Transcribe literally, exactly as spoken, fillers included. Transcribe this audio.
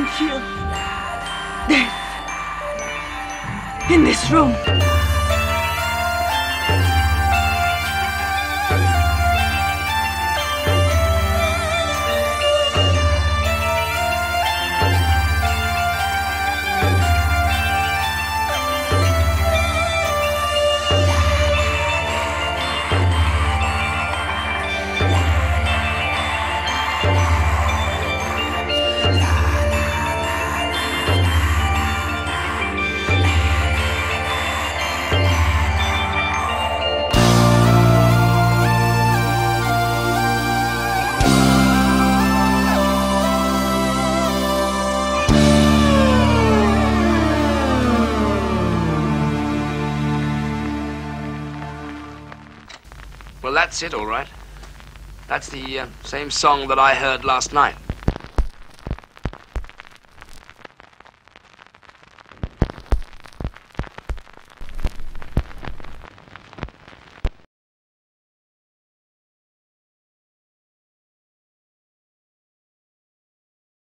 feel death in this room. Well, that's it, all right. That's the uh, same song that I heard last night.